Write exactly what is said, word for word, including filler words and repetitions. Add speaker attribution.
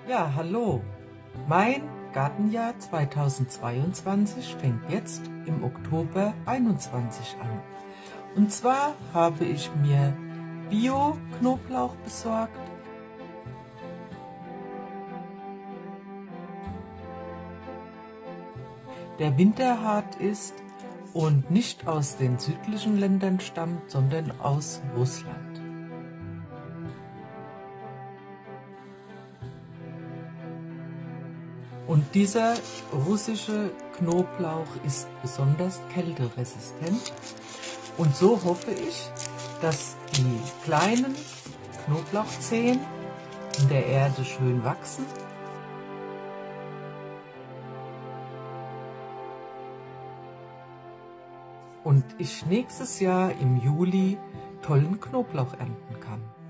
Speaker 1: Ja, hallo. Mein Gartenjahr zweitausendzweiundzwanzig fängt jetzt im Oktober einundzwanzig an. Und zwar habe ich mir Bio-Knoblauch besorgt. Der winterhart ist und nicht aus den südlichen Ländern stammt, sondern aus Russland. Und dieser russische Knoblauch ist besonders kälteresistent. Und so hoffe ich, dass die kleinen Knoblauchzehen in der Erde schön wachsen und ich nächstes Jahr im Juli tollen Knoblauch ernten kann.